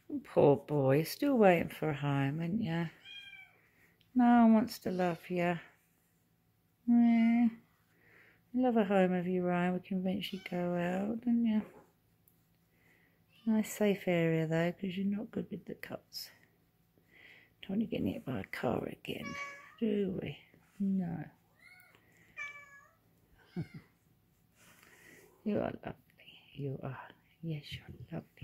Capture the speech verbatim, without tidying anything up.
Poor boy, you're still waiting for a home, aren't you? No one wants to love you. Yeah. You love a home of your own. We can eventually go out, don't you? Nice safe area though, because you're not good with the cuts. Don't want to get hit by a car again, do we? No. You are lovely. You are. Yes, you're lovely.